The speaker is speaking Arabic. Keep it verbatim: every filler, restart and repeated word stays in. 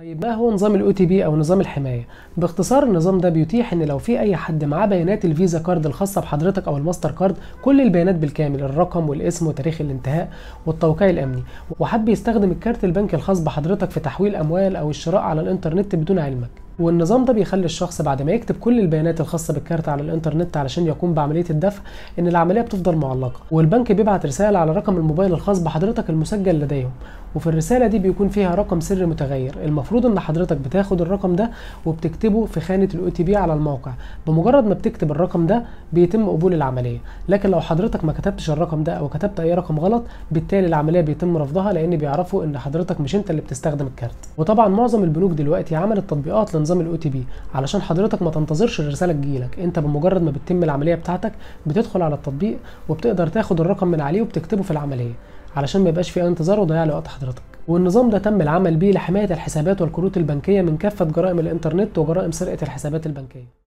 طيب ما هو نظام الاو تي بي او نظام الحمايه؟ باختصار النظام ده بيتيح ان لو في اي حد معاه بيانات الفيزا كارد الخاصه بحضرتك او الماستر كارد، كل البيانات بالكامل، الرقم والاسم وتاريخ الانتهاء والتوقيع الامني، وحب يستخدم الكارت البنكي الخاص بحضرتك في تحويل اموال او الشراء على الانترنت بدون علمك. والنظام ده بيخلي الشخص بعد ما يكتب كل البيانات الخاصه بالكارت على الانترنت علشان يقوم بعمليه الدفع، ان العمليه بتفضل معلقه، والبنك بيبعت رساله على رقم الموبايل الخاص بحضرتك المسجل لديهم، وفي الرساله دي بيكون فيها رقم سري متغير. المفروض ان حضرتك بتاخد الرقم ده وبتكتبه في خانه الاو تي بي على الموقع. بمجرد ما بتكتب الرقم ده بيتم قبول العمليه، لكن لو حضرتك ما كتبتش الرقم ده او كتبت اي رقم غلط، بالتالي العمليه بيتم رفضها، لان بيعرفوا ان حضرتك مش انت اللي بتستخدم الكارت. وطبعا معظم البنوك دلوقتي عملت تطبيقات لنظام الاو تي بي علشان حضرتك ما تنتظرش الرساله تجيلك. انت بمجرد ما بتتم العمليه بتاعتك بتدخل على التطبيق وبتقدر تاخد الرقم من عليه وبتكتبه في العمليه، علشان ما يبقاش في انتظار وضياع لوقت حضرتك. والنظام ده تم العمل بيه لحمايه الحسابات والكروت البنكيه من كافه جرائم الانترنت وجرائم سرقه الحسابات البنكيه.